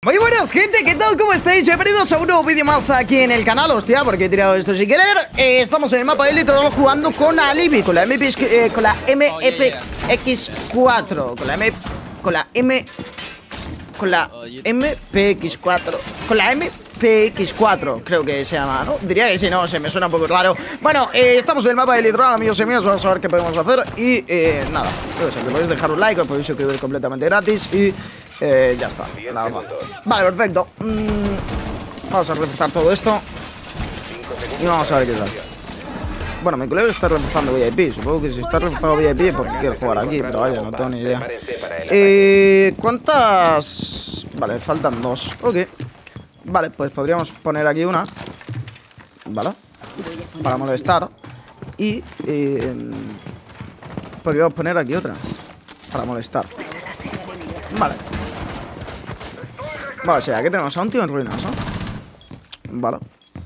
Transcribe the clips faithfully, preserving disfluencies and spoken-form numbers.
Muy buenas, gente, ¿qué tal? ¿Cómo estáis? Bienvenidos a un nuevo vídeo más aquí en el canal. Hostia, porque he tirado esto sin querer. eh, Estamos en el mapa de Elite jugando con Alibi, con la M P, eh, con la M P X cuatro, con la M con la M con la M P X cuatro, con la M P X cuatro, creo que se llama, ¿no? Diría que sí, no, se me suena un poco raro. Bueno, eh, estamos en el mapa de Elite, amigos y míos. Vamos a ver qué podemos hacer. Y eh, nada, o sea, que podéis dejar un like, os podéis suscribir completamente gratis. Y Eh, ya está, nada más. Vale, perfecto. mm, Vamos a reforzar todo esto y vamos a ver qué tal. Bueno, mi colega está reforzando V I P. Supongo que si está reforzando V I P es porque quiere jugar aquí, pero vaya, no tengo ni idea. eh, ¿Cuántas? Vale, faltan dos. Ok. Vale, pues podríamos poner aquí una, vale, para molestar. Y eh, podríamos poner aquí otra para molestar. Vale. Vale, o sea, aquí tenemos a un tío en ruinas, ¿no? Vale.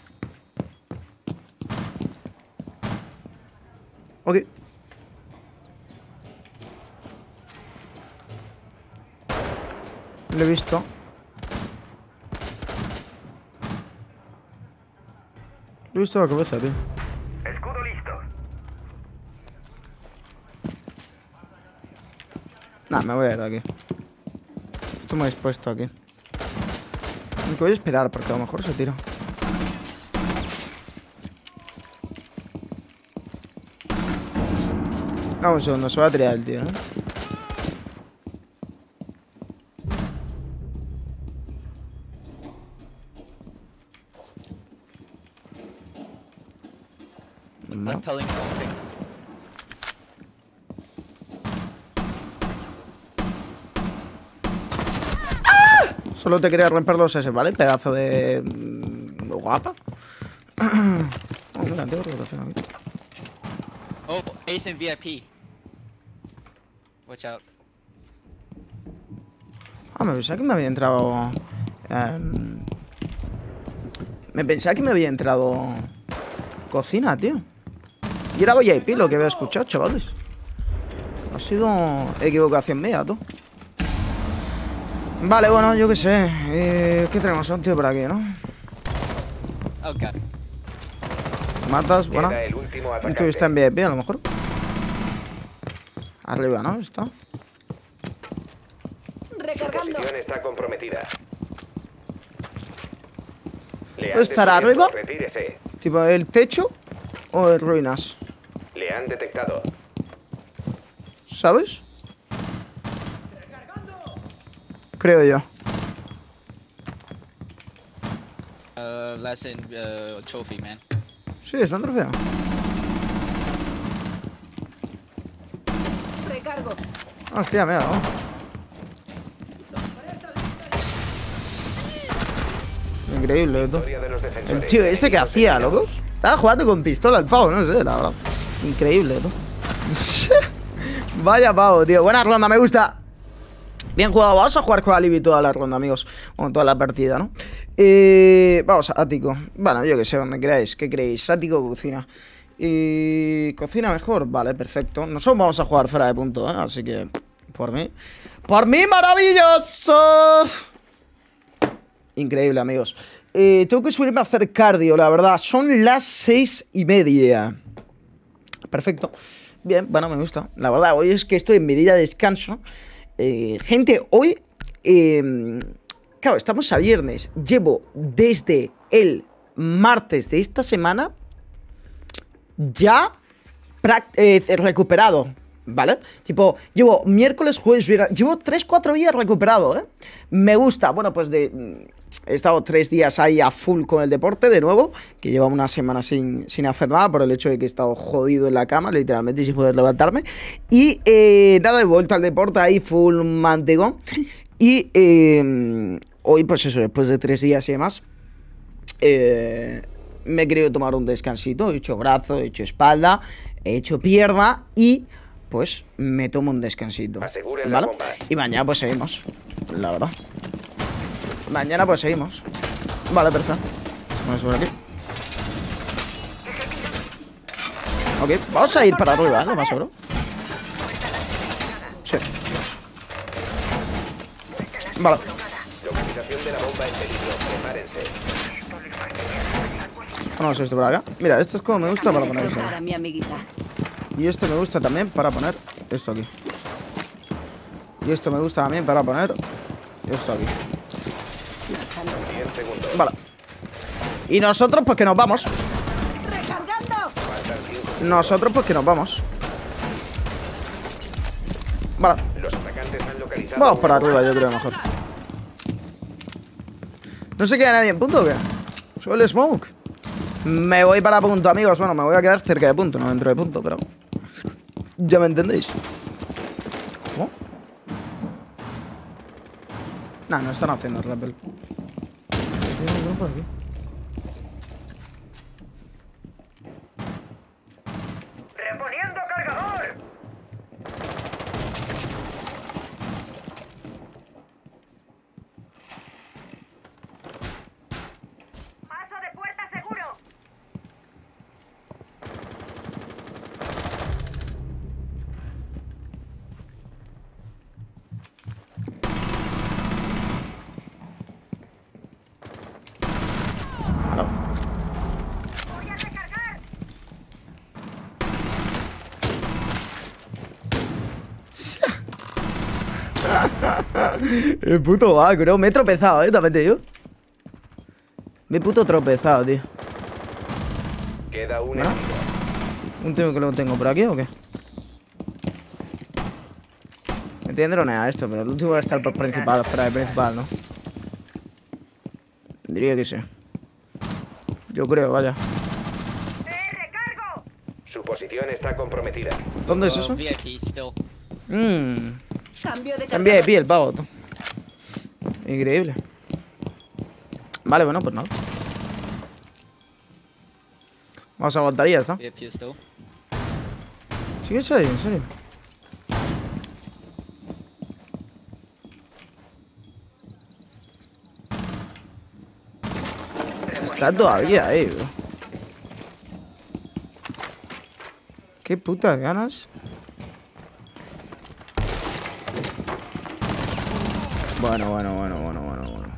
Ok. Lo he visto. Lo he visto la cabeza, tío. Escudo listo. Nah, me voy a ir de aquí. Estoy muy expuesto aquí. Aunque voy a esperar porque a lo mejor se tira. Vamos un segundo, se va a tirar el tío, ¿eh? No. Solo te quería romper los S, ¿vale? Pedazo de... guapa. Oh, mira, tengo rotación aquí. Oh, Ace en V I P. Watch out. Ah, me pensaba que me había entrado... Um, me pensaba que me había entrado... cocina, tío. Y era V I P lo que había escuchado, chavales. Ha sido equivocación mía, tú. Vale, bueno, yo qué sé. eh, ¿Qué tenemos? Un tío por aquí, ¿no? Oh, God. Matas, bueno. Queda el último Un tío atacante. está en V I P, a lo mejor. Arriba, ¿no? Está. Su Recargando. posición está comprometida. Le ¿Puede han estar descubierto. arriba? Retírese. ¿Tipo el techo o en ruinas? Le han detectado. ¿Sabes? Creo yo. Uh, last in uh, trophy, man. Sí, está en trofeo. Recargo. Hostia, mira, ¿no? Increíble, esto. Historia de los defensores. El tío este que hacía, loco. Estaba jugando con pistola el pavo, no sé, la verdad. Increíble, ¿no? Vaya pavo, tío. Buena ronda, me gusta. Bien jugado. Vamos a jugar con Alibi toda la ronda, amigos. Bueno, toda la partida, ¿no? Eh, vamos, ático. Bueno, yo que sé, donde queráis. ¿Qué creéis? Ático o cocina. Y... ¿cocina mejor? Vale, perfecto. Nosotros vamos a jugar fuera de punto, ¿eh? Así que... por mí... ¡por mí, maravilloso! Increíble, amigos. Eh, tengo que subirme a hacer cardio, la verdad. Son las seis y media. Perfecto. Bien, bueno, me gusta. La verdad, hoy es que estoy en medida de descanso. Eh, gente, hoy... Eh, claro, estamos a viernes. Llevo desde el martes de esta semana ya eh, recuperado, ¿vale? Tipo, llevo miércoles, jueves, viernes. Llevo tres cuatro días recuperado, ¿eh? Me gusta. Bueno, pues de... he estado tres días ahí a full con el deporte de nuevo, que llevaba una semana sin, sin hacer nada por el hecho de que he estado jodido en la cama, literalmente sin poder levantarme. Y eh, nada, he vuelto al deporte ahí full mantegón. Y eh, hoy, pues eso, después de tres días y demás, eh, me he querido tomar un descansito. He hecho brazo, he hecho espalda, he hecho pierna y pues me tomo un descansito, Aseguren la ¿vale? bomba. Y mañana pues seguimos, la verdad. Mañana pues seguimos. Vale, perfecto. Vamos por aquí. Ok, vamos a ir para arriba, ¿eh? Lo más seguro. Sí. Vale. Localización de la bomba en peligro. Prepárense. Ponemos esto por acá. Mira, esto es como me gusta para poner esto. Para mi amiguita. Y esto me gusta también para poner esto aquí. Y esto me gusta también para poner esto aquí. diez segundos. Vale. Y nosotros pues que nos vamos. ¡Recargando! Faltan cinco. Nosotros pues que nos vamos. Vale. Los atacantes han localizado. Vamos para una arriba, yo creo mejor. ¿No se queda nadie en punto o qué? Solo el smoke. Me voy para punto, amigos. Bueno, me voy a quedar cerca de punto, no dentro de punto, pero... Ya me entendéis. ¿Cómo? Nah, no están haciendo rappel. Por aquí. ¡Reponiendo cargador! ¡Paso de puerta seguro! ¡Voy a recargar! El puto vago, ¿no? Me he tropezado, ¿eh? También te digo. Me he puto tropezado, tío. Queda un ¿Ah? enemigo. ¿Un tío que lo tengo por aquí o qué? Me tiene dronea esto, pero el último va a estar por principal, fuera de principal, ¿no? Diría que sí. Yo creo, vaya. ¡Eh, recargo! Su posición está comprometida. ¿Dónde es Oh, eso? V I P still. Mmm. Cambio de Se envía de pie el pavo, tú. Increíble. Vale, bueno, pues nada. Vamos a aguantar ya, ¿no? V I P still. ¿Sí que es ahí? ¿En serio? Está todavía ahí, bro. Qué putas ganas. Bueno, bueno, bueno, bueno, bueno, bueno.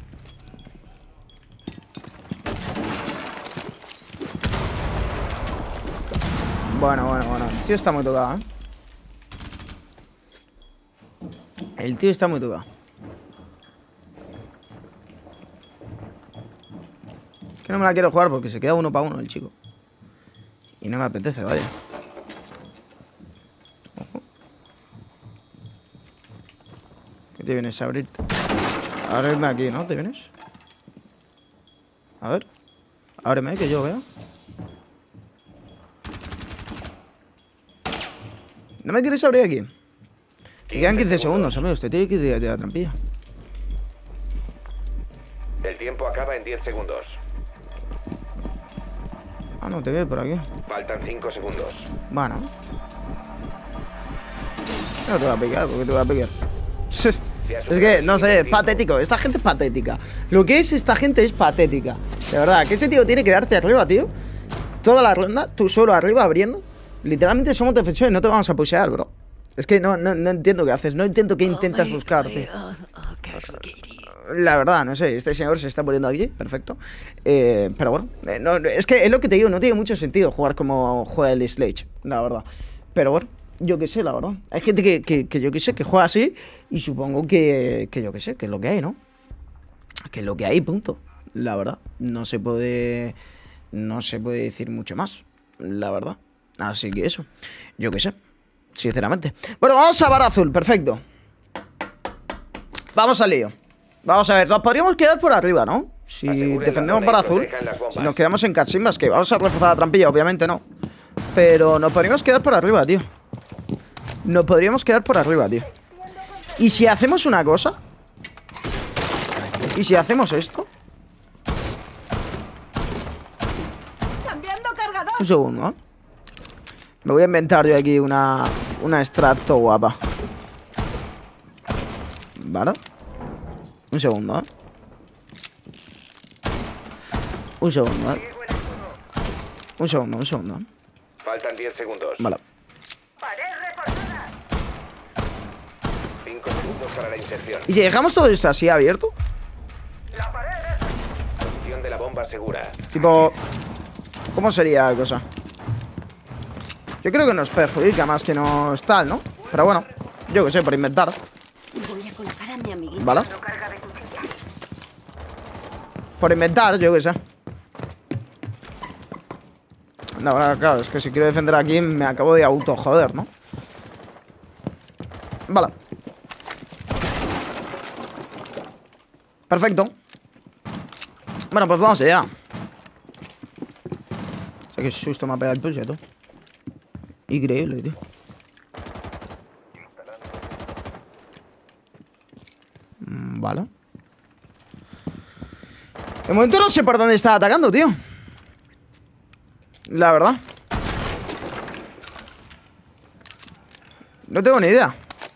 Bueno, bueno, bueno. El tío está muy tocado, ¿eh? El tío está muy tocado. Que no me la quiero jugar porque se queda uno para uno el chico. Y no me apetece, vaya. Ojo. ¿Qué te vienes a abrirte? A abrirme aquí, ¿no? ¿Te vienes? A ver. Ábreme, que yo veo. ¿No me quieres abrir aquí? Te quedan quince segundos, amigo. Usted tiene que ir a la trampilla. El tiempo acaba en diez segundos. Ah, no, te veo por aquí. Faltan cinco segundos. Bueno. No te voy a pillar, porque te voy a pillar. Es que, no sé, es patético. Esta gente es patética. Lo que es esta gente es patética. De verdad, que ese tío tiene que darte arriba, tío. Toda la ronda, tú solo arriba abriendo. Literalmente somos defensores, no te vamos a pushear, bro. Es que no, no, no entiendo qué haces. No entiendo qué intentas buscar, tío. La verdad, no sé, este señor se está poniendo aquí, perfecto. Eh, pero bueno, eh, no, es que es lo que te digo, no tiene mucho sentido jugar como juega el Sledge, la verdad. Pero bueno, yo qué sé, la verdad. Hay gente que, que, que yo qué sé, que juega así y supongo que, que yo qué sé, que es lo que hay, ¿no? Que es lo que hay, punto. La verdad, no se puede, no se puede decir mucho más, la verdad. Así que eso, yo qué sé, sinceramente. Bueno, vamos a bar azul, perfecto. Vamos al lío. Vamos a ver, nos podríamos quedar por arriba, ¿no? Si Aseguren defendemos la para zona y azul. protejan las bombas. Si nos quedamos en cachimbas, que vamos a reforzar la trampilla, obviamente no. Pero nos podríamos quedar por arriba, tío. Nos podríamos quedar por arriba, tío. ¿Y si hacemos una cosa? ¿Y si hacemos esto? Cambiando cargador. Un segundo, ¿eh? Me voy a inventar yo aquí una, una extracto guapa. ¿Vale? Un segundo, ¿eh? Un segundo, ¿eh? Un segundo, un segundo, ¿eh? Faltan diez segundos. Vale. Pared reforzada. cinco segundos para la inserción. ¿Y si dejamos todo esto así abierto? bomba segura. Tipo, ¿cómo sería la cosa? Yo creo que nos perjudica más que nos tal, ¿no? Pero bueno, yo que sé, por inventar. Voy a colocar a mi amiguita. ¿Vale? No carga de cuchillas. Por inventar, yo que sé. No, claro, es que si quiero defender aquí me acabo de auto joder, ¿no? Vale. Perfecto. Bueno, pues vamos allá. O sea, qué susto me ha pegado el pulso, tú. Increíble, tío. Mm, Vale. De momento no sé por dónde está atacando, tío. La verdad. No tengo ni idea.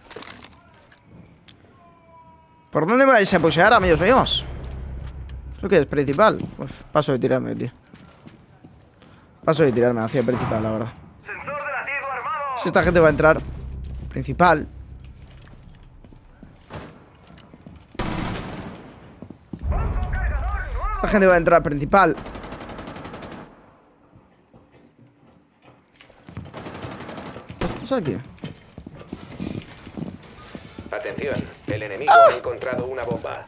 ¿Por dónde me vais a pushear, amigos míos? ¿Eso qué es? Principal. Uf, paso de tirarme, tío. Paso de tirarme hacia el principal, la verdad. Si esta gente va a entrar principal. Esta gente va a entrar principal. ¿Estás aquí? Atención, el enemigo ha encontrado una bomba.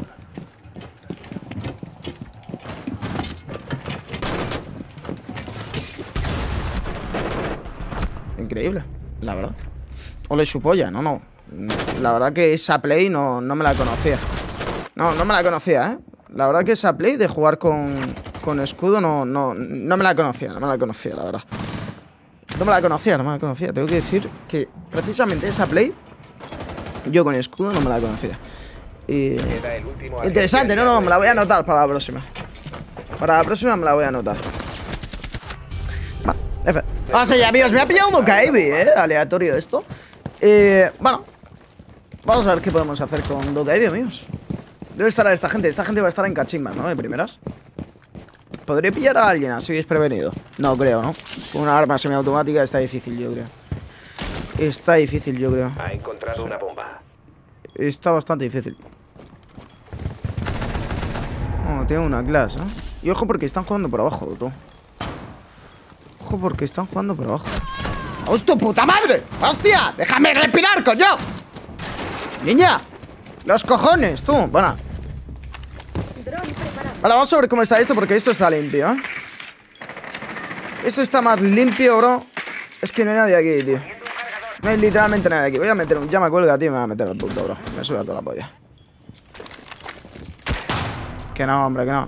Increíble, la verdad. Ole su polla, no, no. La verdad que esa play no, no me la conocía. No, no me la conocía, ¿eh? La verdad que esa play de jugar con, con escudo no, no, no me la conocía, no me la conocía, la verdad. No me la conocía, no me la conocía. Tengo que decir que precisamente esa play yo con escudo no me la conocía. Y... interesante, no, no, me la voy a anotar para la próxima. Para la próxima me la voy a anotar. Vale, F. Vamos allá, amigos, me ha pillado un Dokaibi, eh, aleatorio esto. Eh, bueno, vamos a ver qué podemos hacer con Dokaibi, amigos. Debe estar a esta gente, esta gente va a estar en cachimbas, ¿no? De primeras. ¿Podría pillar a alguien así desprevenido? No creo, ¿no? Con una arma semiautomática está difícil, yo creo. Está difícil, yo creo. Ha encontrado una bomba. Está bastante difícil. Oh, tengo una clase, ¿eh? Y ojo porque están jugando por abajo, tú. Ojo porque están jugando por abajo. ¡Hostia, puta madre! ¡Hostia! ¡Déjame respirar, coño! Niña, los cojones, tú. Bueno. Vale, vamos a ver cómo está esto, porque esto está limpio, ¿eh? Esto está más limpio, bro. Es que no hay nadie aquí, tío. No hay literalmente nadie aquí. Voy a meter un... Ya me cuelga, tío, me voy a meter al punto, bro. Me suda toda la polla. Que no, hombre, que no.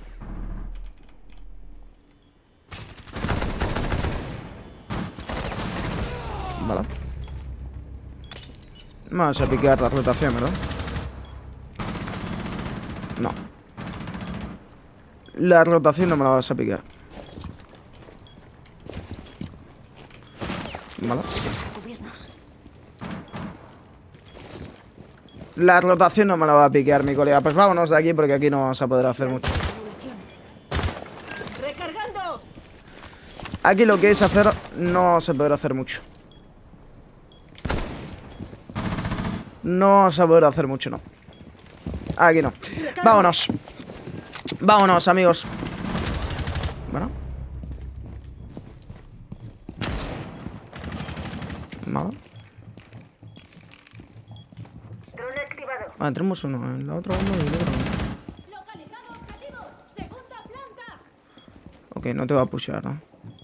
Vale. Vamos a piquear la rotación, ¿verdad? No. La rotación no me la vas a piquear. Vale. La rotación no me la va a piquear, mi colega. Pues vámonos de aquí porque aquí no vamos a poder hacer mucho. ¡Recargando! Aquí lo que es hacer no se podrá hacer mucho. No vamos a poder hacer mucho, no. Aquí no. Vámonos. Vámonos, amigos. Bueno. Vale. Drone activado. Ah, tenemos uno en la otra bomba y el otro. Localizado objetivo. Segunda planta. Ok, no te va a pushear, ¿no?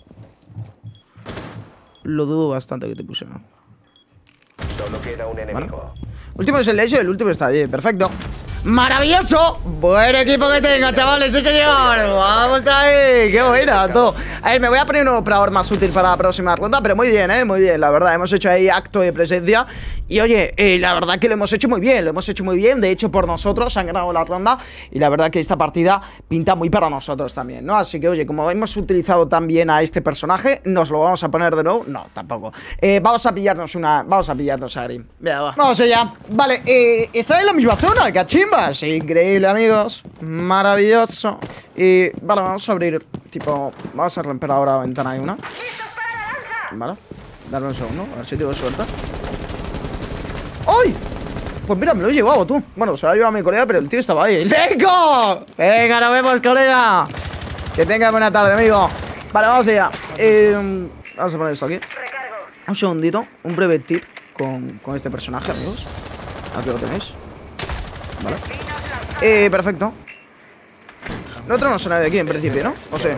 Lo dudo bastante que te pushe, ¿no? Solo queda un enemigo. Último es el Leisure, el último está allí, perfecto. ¡Maravilloso! Buen equipo que tengo, chavales, sí señor. Vamos ahí, qué buena, todo. A ver, me voy a poner un operador más útil para la próxima ronda, pero muy bien, eh, muy bien, la verdad. Hemos hecho ahí acto de presencia. Y oye, eh, la verdad que lo hemos hecho muy bien, lo hemos hecho muy bien. De hecho, por nosotros han ganado la ronda. Y la verdad que esta partida pinta muy para nosotros también, ¿no? Así que, oye, como hemos utilizado tan bien a este personaje, ¿nos lo vamos a poner de nuevo? No, tampoco. Eh, vamos a pillarnos una. Vamos a pillarnos a Grim. Venga, va. Vamos allá. Vale, eh, está en la misma zona, cachimba. Increíble, amigos. Maravilloso. Y vale, vamos a abrir. Tipo, vamos a romper ahora la ventana. Hay una. Vale, darle un segundo. A ver si tengo suerte. ¡Uy! Pues mira, me lo he llevado tú. Bueno, se lo ha llevado mi colega, pero el tío estaba ahí. ¡Venga! Venga, nos vemos, colega. Que tenga buena tarde, amigo. Vale, vamos allá. Eh, vamos a poner esto aquí. Un segundito, un breve tip con, con este personaje, amigos. Aquí lo tenéis. Vale. Eh, perfecto. No tenemos a nadie aquí en principio, ¿no? O sea.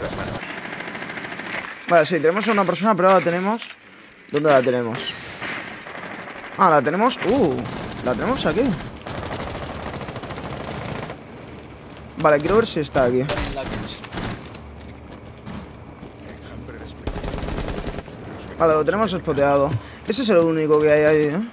Vale, sí, tenemos a una persona, pero la tenemos. ¿Dónde la tenemos? Ah, la tenemos. Uh, la tenemos aquí. Vale, quiero ver si está aquí. Vale, lo tenemos spoteado. Ese es el único que hay ahí, ¿eh?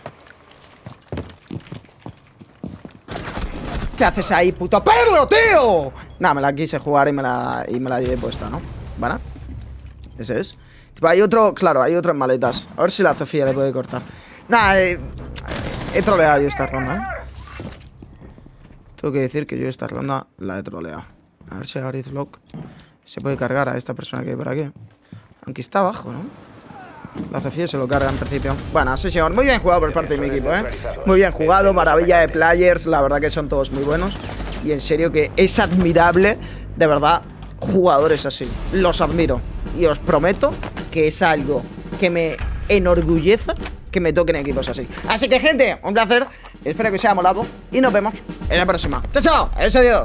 ¿Qué haces ahí, puto perro, tío? Nah, me la quise jugar y me la, y me la llevé puesta, ¿no? ¿Vale? Ese es. Tipo, hay otro, claro, hay otro en maletas. A ver si la Sofía le puede cortar. Nah, eh, he troleado yo esta ronda, ¿eh? Tengo que decir que yo esta ronda la he troleado. A ver si Arizlock se puede cargar a esta persona que hay por aquí. Aunque está abajo, ¿no? La Sofía se lo carga en principio. Bueno, sí, señor. Muy bien jugado por parte de mi equipo, ¿eh? Muy bien jugado, maravilla de players. La verdad que son todos muy buenos. Y en serio que es admirable, de verdad, jugadores así. Los admiro. Y os prometo que es algo que me enorgullece que me toquen equipos así. Así que, gente, un placer. Espero que os haya molado. Y nos vemos en la próxima. ¡Chao, chao! ¡Adiós!